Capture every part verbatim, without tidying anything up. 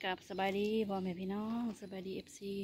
กับสบายดีพ่อแม่พี่น้องสบายดีเอฟซี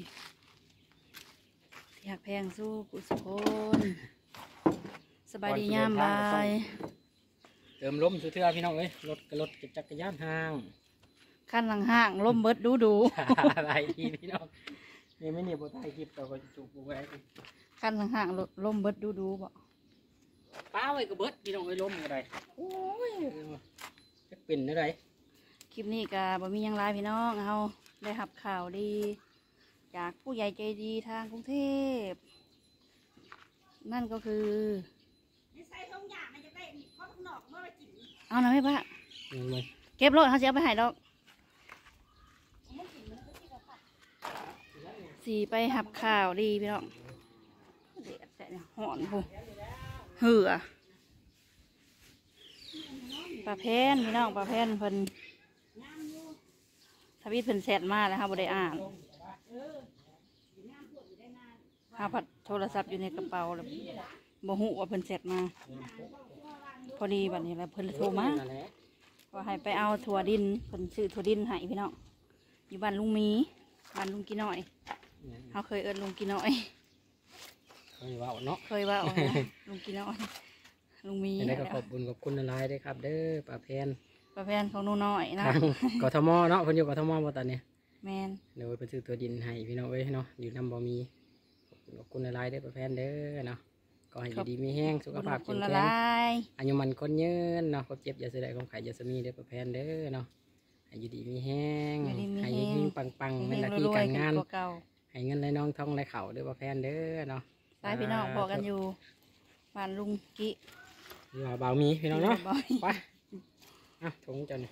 ที่หักแพงสู้กุศลสบายดีย่ามบายเติมล้มสุดเทือพี่น้องเอ้ยรถกระรถจักรยานห้างขั้นหลังห้างล้มเบิดดูดูอะไรทีพี่น้องนี่ไม่เนี่ยบทไทยคลิปต่อไปจุกบุกไว้ขั้นหลังห้างล้มเบิดดูดูบ่ป้าไว้ก็เบิดพี่น้องไอ้ล้มอะไรโอ้ยจะเป็นอะไรคลิปนี้กับ่มียังไรพี่น้องเราได้หับข่าวดีจากผู้ใหญ่ใจดีทางกรุงเทพนั่นก็คือเอาหน่อยไหมป้าเก็บรถเขาจะเอาไปให้ดอกสีไปหับข่าวดีพี่น้องเด็ดแต่เนี่ยหอนผู้เหือปลาเพนพี่น้องปลาเพนเพิ่นทวีตเพิ่นแซดมาแล้วค่ะบ่ได้อ่านหาผัดโทรศัพท์อยู่ในกระเป๋าแล้วบ่ฮู้ว่าเพิ่นแซดมาพอดีบัดนี้แล้วเพิ่นโทรมาว่าให้ไปเอาถั่วดินเพิ่นซื้อถั่วดินให้พี่น้องอยู่บ้านลุงมีบ้านลุงกินน้อยเขาเคยเอิ้นลุงกินน้อยเคยว่าเนาะเคยว่าลุงกินน้อยลุงมีได้ก็ขอบคุณขอบคุณหลายๆด้วยครับเด้อป้าแพนป้าแพนของหนูน้อยนะกทมเนาะเพิ่นอยู่กทมบ่ตอนนี้แมนเดี๋ยวไปซื้อตัวดินให้พี่น้องเอ้ยเนาะอยู่นำบ่มีขอบคุณหลายๆเด้อป้าแพนเด้อเนาะก็ให้อยู่ดีมีแห้งสุขภาพแข็งแรงอายุมันคนยืนเนาะความเจ็บอย่าเสียดายความไข่อย่าสมีเด้อป้าแพนเด้อเนาะให้อยู่ดีมีแห้งให้ยิ่งปังๆเป็นหน้าที่การงานให้เงินไหลน้องท่องไหลเข่าเด้อป้าแพนเด้อเนาะไปพี่น้องพอกันอยู่บ้านลุงกิอย่าเบามีพี่น้องเนาะไปอ่ะถุงจัน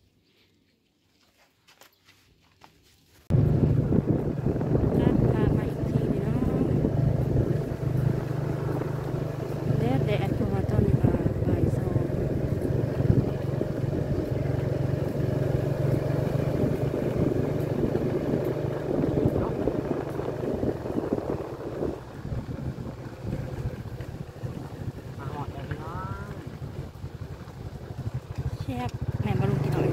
แม่มาลุงกินหน่อย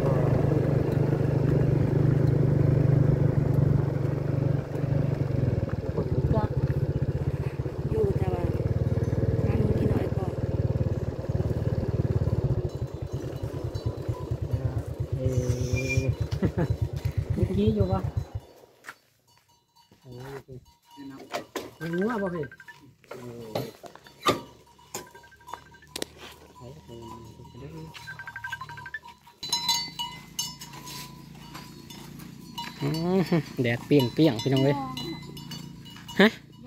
อยู่แต่ว่ามาลุงกินหน่อยก่อนเออเมื่อกี้อยู่ปะโอ้ยไม่รู้ว่าป่ะพี่แดดเปรี้ยงเปรี้ยงพี่น้องเลยฮะ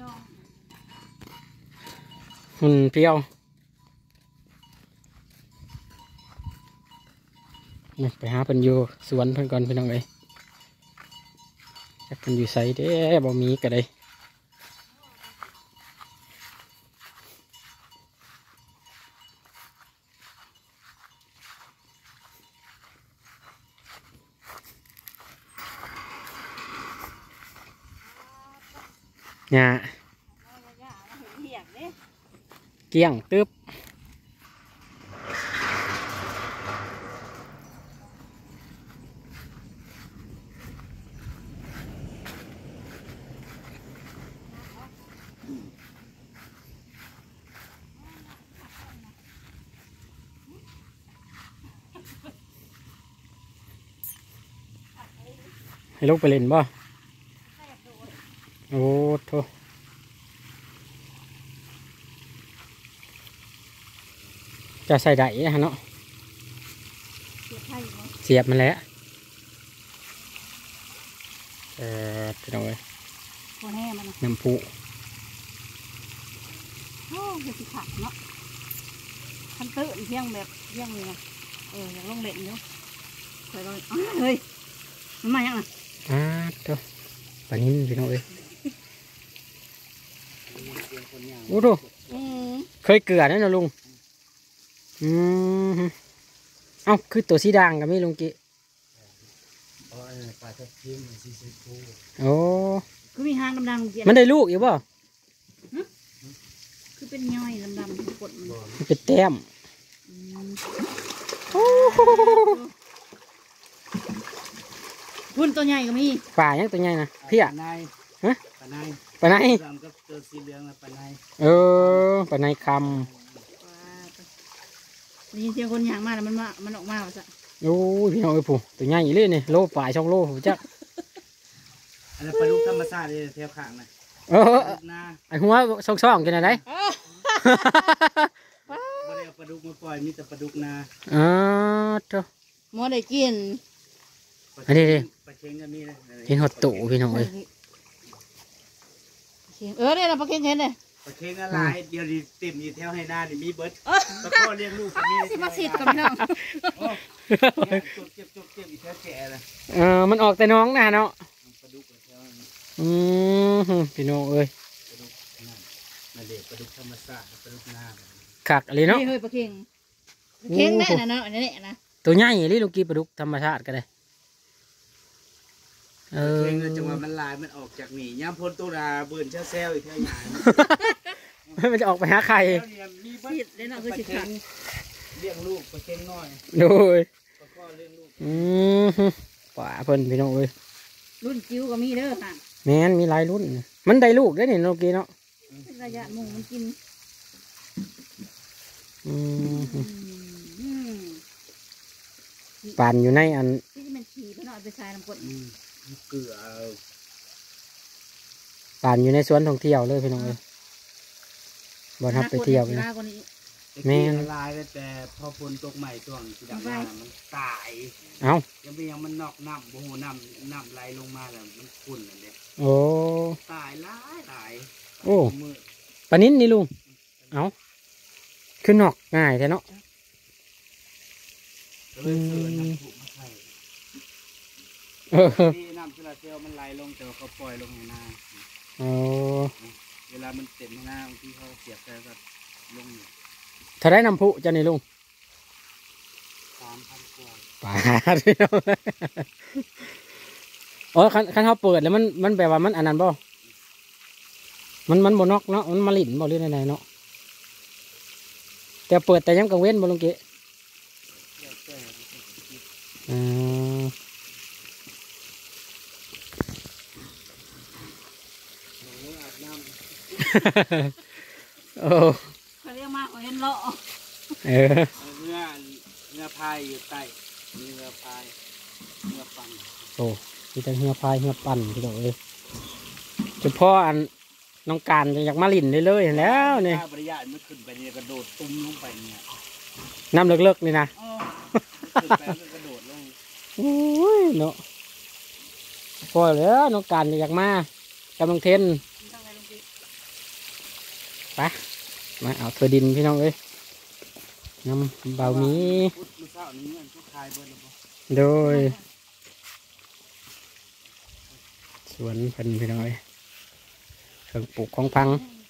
หุ่นเปรี้ยวไปหาเพิ่นอยู่สวนเพิ่นก่อนพี่น้องเลยจักเพิ่นอยู่ไสเด้บ่มีก็ได้เนี่ยเกี่ยงตึ๊บให้ลูกไปเล่นบ่โอ้โถจะใส่ได้ฮะเนาะเสียบมันแล้วเออพี่น้องเอ้ยน้ำพุโอ้ยสิขาดเนาะคันตื้นเพียงแบบเพียงเลยนะเอออย่างลงเล่นอยู่เคยลองเฮ้ยมันมาอย่างน่ะอ่าโถปลานิ่มพี่น้องเอ้ยโอ้โหเคยเกลือนั่นนะลุงอืมเอ้าคือตัวสีด่างกับไม่ลุงกิโอ้คือมีหางดำๆมันได้ลูกอยู่ป่ะคือเป็นย่อยดำๆกดมันเป็นแต้มนพุ่นตัวใหญ่ก็มีป่ายังตัวใหญ่นะเพี้ยปลาในฮะปลาในปลาไหนดำก็ตัวสีเหลืองแล้วปลาในเออปลาไหนคได้ยินเสียงคนย่างมาแล้วมันมามันออกมาว่าซะำโอ้ยพี่น้องเอ้ยผู้ตัวใหญ่เลยนี่โลป่าช่องโลผมจักอันนั้นปลาดุกธรรมชาติเลยแถวข้างนะเออปลาดุกนาไอหัวช่องช่องๆกันอะไรบ่ได้เอาปลาดุกมาปล่อยมีแต่ปลาดุกนาอ๋อเจ้าหมอได้กินอันนี้ดิปลาเค็งก็มีนะเห็นหดตู่พี่น้องเอ้ยเออเนี่ยเราปลาเค็งเห็นเลยปลาเค็งอะไรเดี๋ยวนี้เต็มอยู่แถวให้หน้านี่มีเบิร์ดตะโกนเลี้ยงลูกก็มีสิมาสิทธิ์กับพี่น้องโอ้เนี่ยจุดเจ็บจุดเจ็บอีกแถวแก่เลยเออมันออกแต่น้องนะเนาะปลาดุกแถวนั้นอืมพี่น้องเอ้ยปลาดุกนั่นนั่นเด็กปลาดุกธรรมชาติปลาดุกนาขักเลยเนาะนี่เฮ้ยปลาเค็งปลาเค็งแน่นะเนาะอันนี้นะตัวใหญ่เลยลูกกี้ปลาดุกธรรมชาติก็ได้เอปลาอเค็งจังหวะมันลายมันออกจากหนีย่ำพ้นตุลาเบิ่นเช่าแซวอีกแถวใหญ่มันจะออกไปหาใครแถวเนี่ยมีเบิสิร์ดทธิ์ได้เนาะคือปลาสิทธิ์เค็ขาดงเลี้ยงลูกปลาเค็งน้อยโดยปลาข้อเลี้ยงลูกอืมป่าเพิ่นพี่น้องเอ้ยรุ่นจิ๋วก็มีเด้อค่ะแม่นมีหลายรุ่น มันได้ลูกได้อนี่ลูกกี้เนาะเป็นระยะหมูมันกินอืมอืมปั่นอยู่ในอันที่มันขี่ไปหน่อยไปใส่น้ำกรดอืมเกลือปั่นอยู่ในสวนท่องเที่ยวเลยพี่น้องเอ้ยบ่ทับไปเที่ยวเลเลย ยแม่แม่ละลายแล้วแต่พอฝนตกใหม่ช่วงที่ดำน้ำมันตายเอ้ายังไม่ยังมันนอกน้ำโอ้โหน้ำน้ำไหลลงมาแล้วมันขุ่นอันเนี้ยโอ้ตายหลายตายโอ้มือปลานิ้นนี่ลุงเอ้าคือนอกง่ายแท้เนาะก็เลยเสือน้ำผุมาใส่เออที่น้ำโซลาร์เซลล์มันไหลลงแต่ว่าเขาปล่อยลงในนาโอ้เวลามันเต็มในนาบางทีเขาเสียบแต่ก็ลงอยู่ถ้าได้น้ำพุจะนี่ลุงสามพันกว่าป่าพี่น้องอ๋อคันคันเขาเปิดแล้วมันมันแบบว่ามันอันนั้นบ่มันมันบ่นอกเนาะมันมาลิ่นบ่หรือไหนๆเนาะแต่เปิดแต่ย้ำกลางเว้นบ่ลุงเกะเสียบแต่ไม่ใช่คิดอืมโอ้โหอาบน้ำโอ้เขาเรียกมาเอาเห็นเลาะเออเนื้อเนื้อพายอยู่ใต้มีเนื้อพายเนื้อปังโอ้มีแต่เหือพายเหือปั่นพี่น้องเอ้ยเฉพาะอันน้องการอยากมาลิ่นเลยเลยๆแล้วนี่ถ้าบริยานมันขึ้นไปเนี่ยกระโดดตุ้มลงไปเนี่ยน้ำเลิกๆนี่นะอ๋อขึ้นไปแล้วกระโดดลงโอ้ยเนาะพอแล้วน้องการอยากมากำลังเทนไปมาเอาเธอดินพี่น้องเอ้ยน้ำเบามีพุทธมือเช้านี้มันทุกคายเบิร์ดแล้วบ่โดยสวนเพันพี่น้องเอ้ยเครื่องปลูกของพัง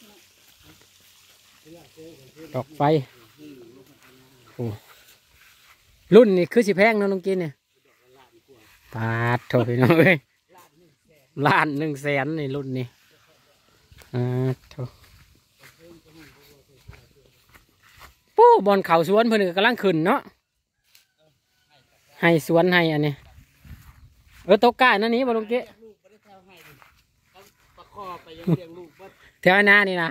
ดอกไฟโอ้รุ่นนี่คือสิแพงเนาะลุงกินเนี่ยปาดโถพี่น้องเอ้ยล้านหนึ่งแสนนี่รุ่นนี่อ่าโถปู้บอลเขาสวนเพิ่นก็กำลังขึ้นเนาะให้สวนให้อันนี้เออตกกายนั่นนี่บอลุงเกะลูกไม่ได้แถวให้ดิเขาประคอไปยังเลี้ยงลูกว่าแถวหน้านี่นะ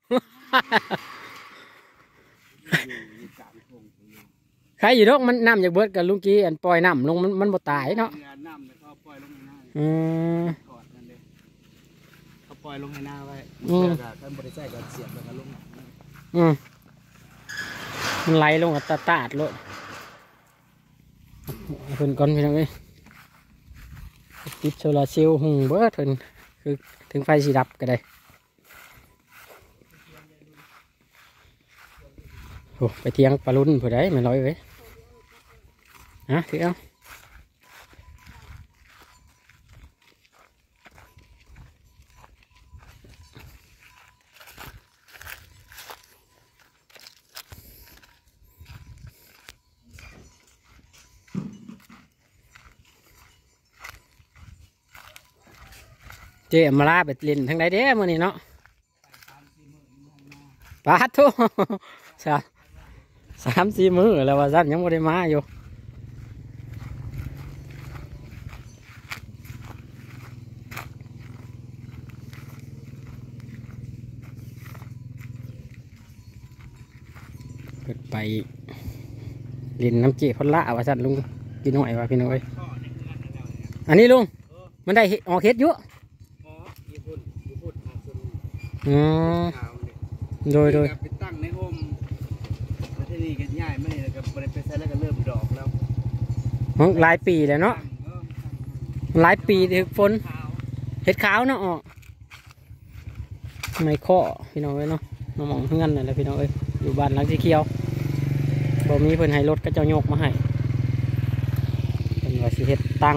อยู่กลางทงอยู่ใครอยู่ดอกมันน้ำจากเบิดกับลุงกี้อันปล่อยน้ำลงมันมันบ่ตายเนาะเนื้อน้ำเนี่ยเขาปล่อยลงในน้ำอืมกอดนั่นเลยเขาปล่อยลงในน้ำไว้อืมเสื้อกับท่านบริษัทก็เสียบแล้วก็ลงอืมมันไหลลงกับตาตาดเลยเพิ่นก่อนพี่น้องเอ้ยติดโซลาร์เซลล์หุงเบิดเพิ่นคือถึงไฟสีดับก็ได้โอ้ไปเที่ยงปลาลุ่นผู้ใดไม่ร้อยเว้ยฮะถือเอาเจ๊มาลาไปเล่นทั้งใดเด้มื้อนี้เนาะปาดทุสามสามสี่มื้อแล้วว่าซั่นยังบ่ได้มาอยู่เกิดไปเล่นน้ำเจี๊ยบพละว่าสั่นลุงกินหน่อยว่าพี่น้อยอันนี้ลุงมันได้ออกเฮ็ดเยอะอ๋อโดยโดยไปตั้งในโฮมแล้วที่นี่ก็ง่ายไม่แล้วก็ไปไปใช้แล้วก็เริ่มดอกแล้วหลายปีแล้วเนาะหลายปีถึงฝนเฮ็ดขาวเนาะอ๋อไม่ข้อพี่น้องเอ้ยเนาะน้องมองเฮือนนั่นแหละพี่น้องเอ้ยอยู่บ้านหลังสีเขียวบ่มีเพิ่นให้รถก็เจ้าโยกมาให้เพิ่นว่าสิเฮ็ดตั้ง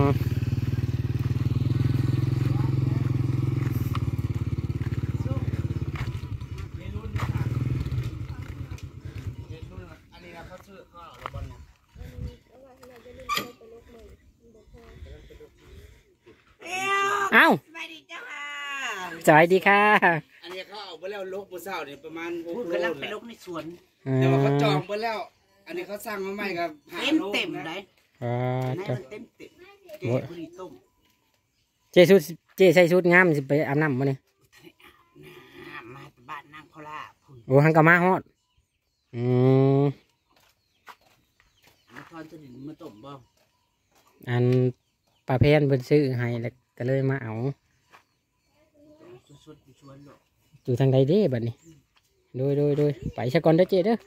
เอ้าสวัสดีจ้าสวัสดีค่ะอันนี้เขาเอาไปแล้วลกบุษาวเนี่ยประมาณหกโลกำลังไปลกในสวนแต่ว่าเขาจองไปแล้วอันนี้เขาสั่งมาใหม่กับเต็มเต็มเลยอ่าเต็มเต็มเต็มเจ๊บุรีต้มเจชุดเจใส่ชุดงามสิไปอาบน้ำมาเนี่ยมาบ้านนางพลาโอ้หังกะมาฮอดอืมมาทอนจะดินมาต้มบ่อันปลาเพนเป็นซื้อให้แล้วก็เลยมาเอาอยู่ทางใดเด้บัดนี้โดยโดยโดยไปชะก่อนเด้อเจ๊เด้อ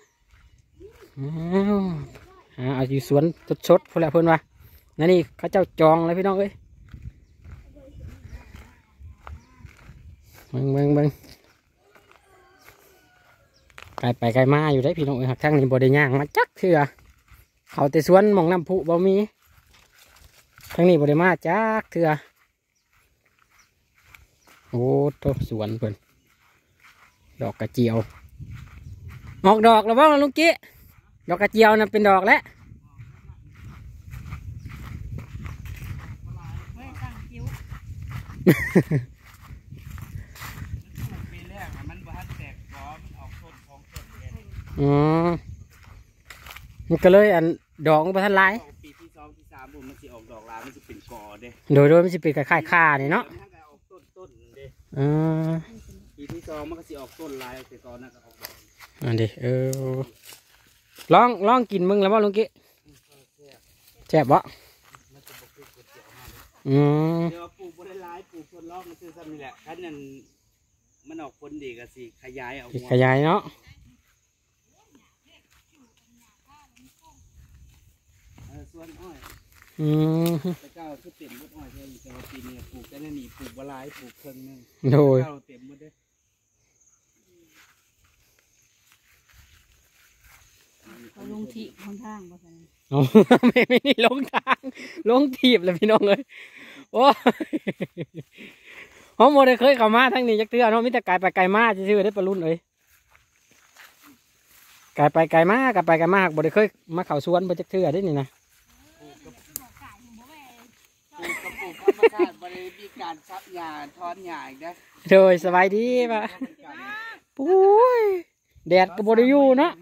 อ้าวเอาอยู่สวนสดๆพอแล้วเพิ่นว่านั่นนี่เขาเจ้าจองเลยพี่น้องเอ้ยเบิ่งเบิ่งเบิ่งไกลไปไกลมาอยู่ได้พี่น้องเอ้ยหักทางนี้บ่ได้ย่างมาจักเถื่อเขาแต่สวนหม่องน้ำพุบ่มีทางนี้บ่ได้มาจักเถื่อโอ้โตสวนเพิ่นดอกกระเจียวออกดอกแล้วบ้างลุงกี้ดอกกระเจียวน่ะเป็นดอกแล้วอ๋อมันก็เลยอันดอกมันพันลายปีที่สองที่สามผมมันจะออกดอกลายมันจะเป็นกอเด้โดยโดยมันจะเป็นคล้ายๆข่าเนี่ยเนาะอ่าปีที่สองมันก็จะออกต้นลายแต่ก่อนนะก็ออกดอกอันนี้เออลองลองกินมึงแล้วว่าลุงกี้แซ่บบ่อืมเดี๋ยวปลูกบริลายปลูกต้นลอกมันคือซ้ำนี่แหละคันนั้นมันออกผลดีก็สิขยายเอาขยายเนาะส่วนอ้อยอืมแต่ก้าวคือเต็มรถอ้อยแค่อยู่แต่ว่าปีนี้ปลูกแต่นั่นนี่ปลูกบลายปลูกเครื่องนึงโดยก้าวเต็มหมดเด้เขาลงที่ข้างทางบ่ใช่อ๋อไม่ไม่นี่ลงทางลงทีบเลยพี่น้องเลยโอ้เขาโมได้เคยเข้ามาทั้งนี้จักเทื่อเนาะมิแต่ไกลไปไกลมาซื่อๆได้ปลาลุ่นเลยไกลไปไกลมากไกลไปไกลมากบ่ได้เคยมาเข้าสวนบ่จักเทื่อได้นี่นะปลูกกับปลูกธรรมชาติบริมีการซับหญ้าถอนหญ้าอีกนะโดยสบายดีป่ะปุ้ยแดดก็บ่ได้อยู่เนาะ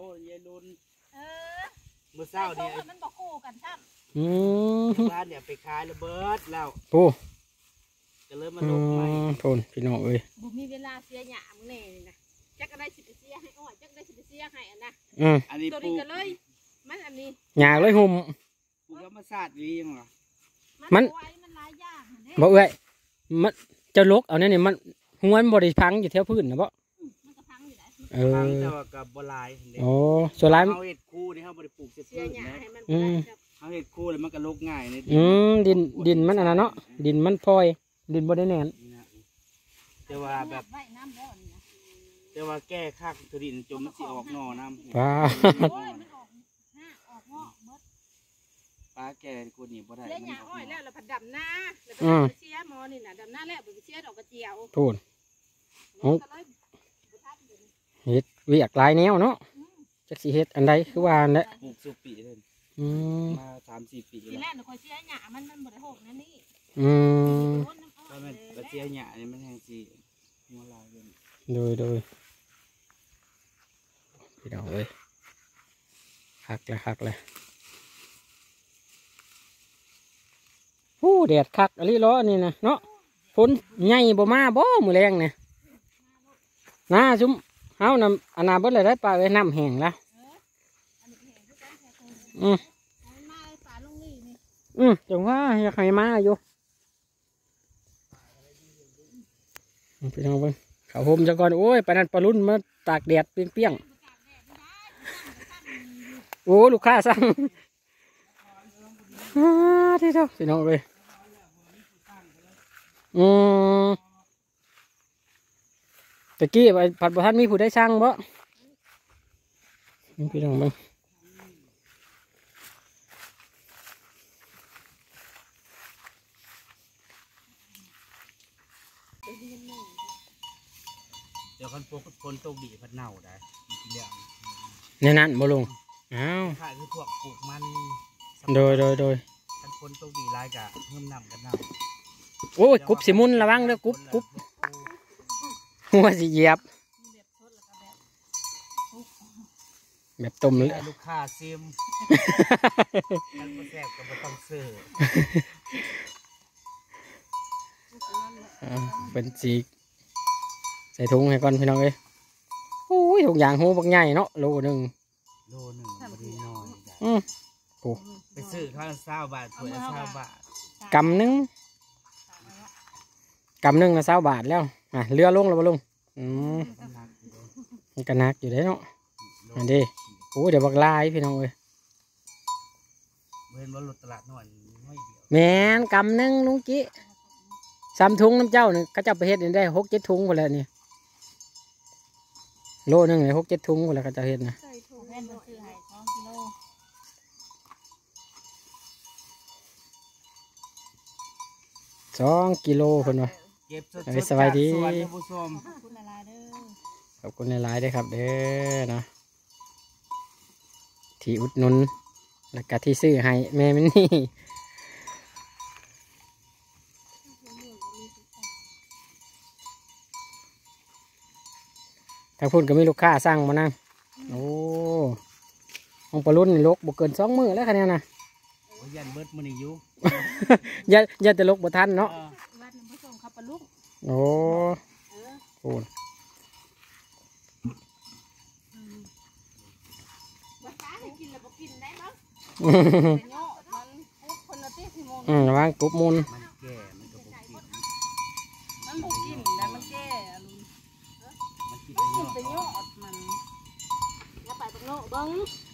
เมื่อเช้านี่มันบอกคู่กันครับอืมร้านเนี่ยไปขายระเบิดแล้วปูจะเริ่มมาลงใหม่โทนพี่น้องเอ้ยบุมีเวลาเสียหยามึงแน่เลยนะจักอะไรสิไปเสียให้อ้อยจักได้สิไปเสียให้อันนะอืมอันนี้ตัวนี้กันเลยมันอันนี้หยาเลยหุ่มปลูกธรรมชาติดียังหรอมันบ่เอ้ยมันจะลกเอาเนี่ยนี่มันหัวมันบ่ได้พังอยู่แถวพื้นนะบ่เออแต่ว่ากับบลายโอ้ส่วนลายเขาเห็ดคู่นี่เขาบริปลูกเสร็จพืชนะอืมเขาเห็ดคู่เลยมันก็ลกง่ายนี่อืมดินดินมันอันนั้นเนาะดินมันพลอยดินบ่ได้แน่นแต่ว่าแบบแต่ว่าแก้ข้างถุดินจมมันสิออกหน่อน้ำป้าป้าแก่กูนี่บ่ได้เลี้ยงหญ้าอ้อยแล้วเราผัดดำหน้าแล้วไปเชียร์มอนี่น่ะดำหน้าแล้วไปเชียร์ดอกกระเจียวโทษเฮ็ดเวียกหลายแนวเนาะจักสิเฮ็ดอันใดคือว่าอันนั้นปลูกสุปีเลยอืมมาสามสี่ปีทีแรกหนูคอยเชียร์หญ้ามันมันบ่ได้หกนั่นนี่อืมถ้ามันกระเจียวหญ้านี่มันแห้งสิหัวลายเลยโดยโดยพี่น้องเอ้ยคักเลยคักเลยโอ้แดดคักอะไรล้อนี่นะเนาะฝนใหญ่บ่มาบ่มือแรงเนี่ยน้าจุ่มเฮานำอันนาเบิดเลยได้ปลาไว้น้ำแห้งแล้วอืมอืมจังว่าอยากให้มาอยู่พี่น้องเบิ่งเขาห่มจังก่อนโอ้ยไปนั่นปลาลุ่นมาตากแดดเปรี้ยงๆโอ้ลูกค้าสั่งที่เท่าพี่น้องเลยอืมตะกี้ผัดบะทันมีผู้ได้ช่างบ่พี่น้องเบิ่งเดี๋ยวคนปลูกคนตกดีพัดเน่าได้อีกเรื่องในนั้นบ่ลงอ้าวถ้าคือพวกปลูกมันโดยโดยโดยท่านคนตกดีรายกะเพิ่มน้ำกันเน่าโอ้ยกุบสิมุนระวังเด้อกุบกุบหัวสิเหยียบแบบต้มเลยให้ลูกค้าซิมท่านบ่แซ่บก็บ่ต้องซื้ออ่าเป็นสีใส่ถุงให้ก่อนพี่น้องเอ้ยโอ้ยถุงยางหูบักใหญ่เนาะโลหนึ่งโลหนึ่งบ่ได้น้อยจ้ะอืมโอ้ไปซื้อข้าวละเศร้าบาทถ้วยละเศร้าบาทกำหนึ่งกำหนึ่งละเศร้าบาทแล้วอ่ะเรือลงแล้วบ่ลงอืมมันก็หนักอยู่เด้เนาะอันนี้โอ้ยเดี๋ยวบักลายพี่น้องเอ้ยเว้นว่าลดตลาดน้อยน้อยเดียวแม่นกำหนึ่งลุงกี้สามถุงน้ำเจ้านี่เขาเจ้าไปเฮ็ดนี่ได้หกเจ็ดถุงหมดแล้วนี่โลหนึงเลยหกเจ็ดถุงหมดแล้วเขาเจ้าเฮ็ดนะแม่นซื้อให้สองกิโลสองกิโลคนวะเก็บสดเอ้ยๆสบายดีจากสวนท่านผู้ชมขอบคุณหลายๆเด้อขอบคุณหลายๆด้วยครับเด้อเนาะที่อุดหนุนแล้วก็ที่ซื้อให้แม่มินนี่ทางพุ่นก็มีลูกค้าสั่งมานั่งโอ้ของปลาลุ่นนี่ลกบ่เกินสองมือแล้วคะแนนนะโอ้ยยันเบิดมื้อนี้อยู่อย่าอย่าแต่ลกบ่ทันเนาะเออวัดน้ำผสมขับปลาลูกโอ้โหวัดตาให้กินแล้วบ่กินได้มั้งอืมแต่เนาะมันปุ๊บคนละตีสิโมงอืมระวังกรุบมูลมันแก่มันก็บ่กินมันบ่กินแล้วมันแก่อันมันกินมันได้กินเนาะแต่ยอดมันอย่าไปตรงโน้เบิ่ง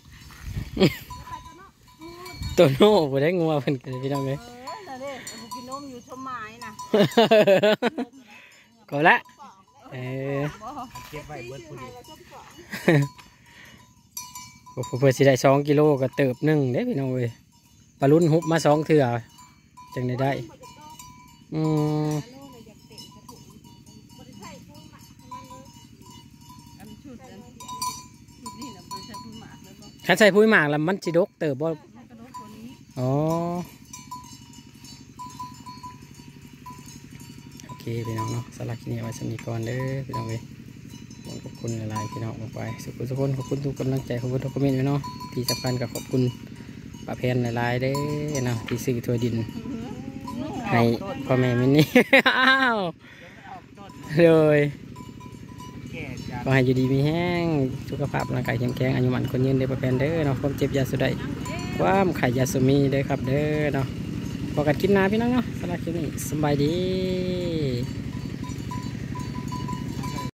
ตัวโน่บ่ได้งัวเพิ่นกันพี่น้องเลยเออน่ะเด้บ่กินนมอยู่ชมไม้น่ะก็ละเออบ่เก็บไว้เบิดผู้เดียวเพื่อสิได้สองกิโลก็เติบหนึ่งเด้พี่น้องเว้ยปลาลุ่นฮุบมาสองเถื่อจังได้ได้อืมอันชุดอันชุดนี่น่ะบ่ใช่ผู้หมากเลยบ่คันใส่ปุ๋ยหมากแล้วมันสิดกเติบบ่มันกระโดดคนนี้อ๋อโอเคพี่น้องเนาะสำหรับคลิปนี้ไว้สำนีก่อนเด้อพี่น้องเว้ยขอบคุณหลายๆพี่น้องลงไปสุขทุกคนขอบคุณทุกกำลังใจขอบคุณทุกคอมเมนต์พี่น้องที่สำคัญก็ขอบคุณป้าแพนหลายๆเด้อเนาะที่ซื้อถั่วดินให้พ่อแม่มินนี่ อ้าวเลยแก่จัดก็ให้อยู่ดีมีแห้งสุขภาพร่างกายเข้มแข็งอายุมันคนยืนเด้อป้าแพนเด้อเนาะความเจ็บอยาสุดใดความไข่ยาสุมีเด้อครับเด้อเนาะพอกันกินนาพี่น้องเนาะสำหรับคลิปนี้สบายดี